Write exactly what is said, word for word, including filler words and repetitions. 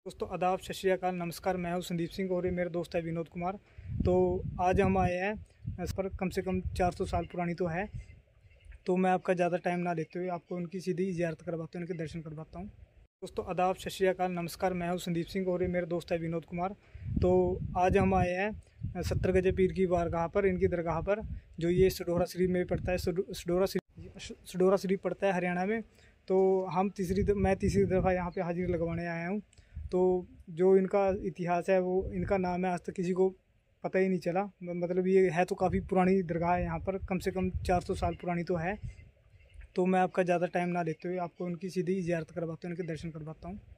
दोस्तों आदाब, सत श्री अकाल, नमस्कार। मैं हूं संदीप सिंह और ये मेरे दोस्त है विनोद कुमार। तो आज हम आए हैं इस पर कम से कम चार सौ साल पुरानी तो है। तो मैं आपका ज़्यादा टाइम ना लेते हुए आपको उनकी सीधी ज़ियारत करवाता हूँ, उनके दर्शन करवाता हूँ। दोस्तों आदाब, सत श्री अकाल, नमस्कार। मैं हूं संदीप सिंह और ये मेरे दोस्त है विनोद कुमार। तो आज हम आए हैं सत्तर गजे पीर की बारगाह पर, इनकी दरगाह पर, जो ये सडोरा शरीफ में पड़ता है। सडोरा सडोरा शरीफ पड़ता है हरियाणा में। तो हम तीसरी मैं तीसरी दफ़ा यहाँ पे हाजिरी लगवाने आया हूँ। तो जो इनका इतिहास है, वो इनका नाम है आज तक किसी को पता ही नहीं चला। मतलब ये है तो काफ़ी पुरानी दरगाह है, यहाँ पर कम से कम चार सौ साल पुरानी तो है। तो मैं आपका ज़्यादा टाइम ना लेते हुए आपको उनकी सीधी ज़ियारत करवाता हूँ, उनके दर्शन करवाता हूँ।